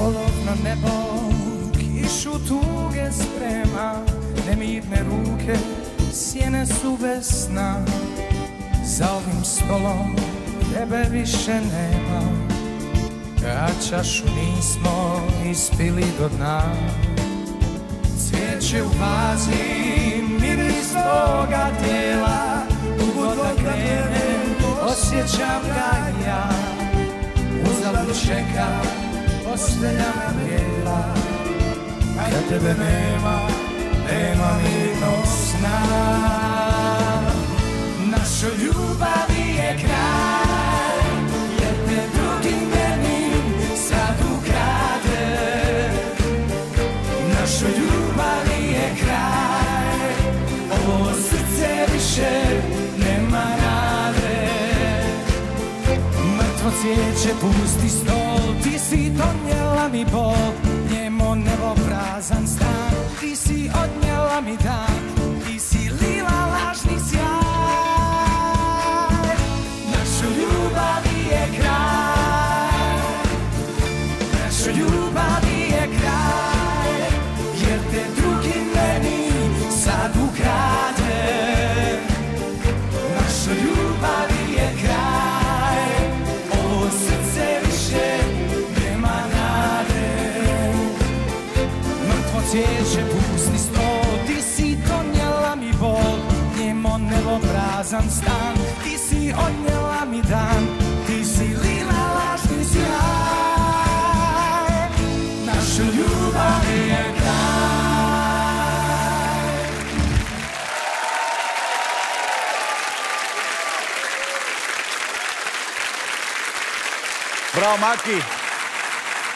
Olovno nebo kišu tuge sprema, nemirne ruke, sjene su bez sna. Za ovim stolom tebe više nema, a čašu nismo ispili do dna. Cvijeće u vazi, miris tvoga tijela, god da krenem, osjećam ga ja. Uzalud čekam, postelja me bijela, kad tebe nema, nema mirnog sna. Našoj ljubavi je kraj, jer te drugi meni sad ukrade. Našoj ljubavi je kraj, ovo srce više nema nade. Mrtvo cvijeće, pusti stol, ti si donijela mi bol. Njemo nebo, prazan stan, ti si odnijela mi dan, ti si lila lažni sjaj. Našoj ljubavi je kraj, našoj ljubavi je kraj, jer te drugi meni sad ukrade. Našoj ljubavi je kraj, ovo srce više nema nade. Mrtvo cvijeće, pusti stol, ti si donijela mi bol. Njemo nebo, prazan stan, ti si odnijela mi dan, ti si lila lažni sjaj. Naša ljubav je kraj. Bravo, Maki!